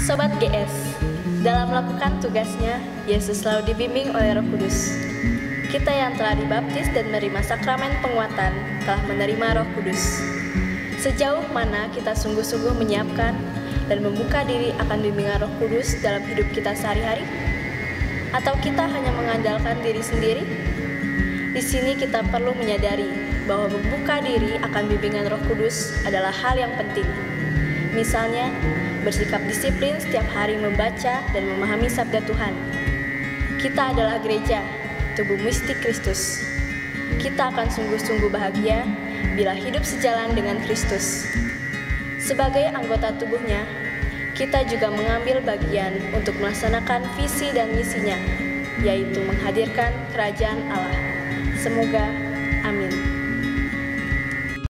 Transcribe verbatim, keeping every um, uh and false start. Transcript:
Sobat G S, dalam melakukan tugasnya, Yesus selalu dibimbing oleh Roh Kudus. Kita yang telah dibaptis dan menerima sakramen penguatan telah menerima Roh Kudus. Sejauh mana kita sungguh-sungguh menyiapkan dan membuka diri akan bimbingan Roh Kudus dalam hidup kita sehari-hari? Atau kita hanya mengandalkan diri sendiri? Di sini kita perlu menyadari bahwa membuka diri akan bimbingan Roh Kudus adalah hal yang penting. Misalnya, bersikap disiplin setiap hari membaca dan memahami sabda Tuhan. Kita adalah gereja, tubuh mistik Kristus. Kita akan sungguh-sungguh bahagia bila hidup sejalan dengan Kristus. Sebagai anggota tubuhnya, kita juga mengambil bagian untuk melaksanakan visi dan misinya, yaitu menghadirkan kerajaan Allah. Semoga, amin.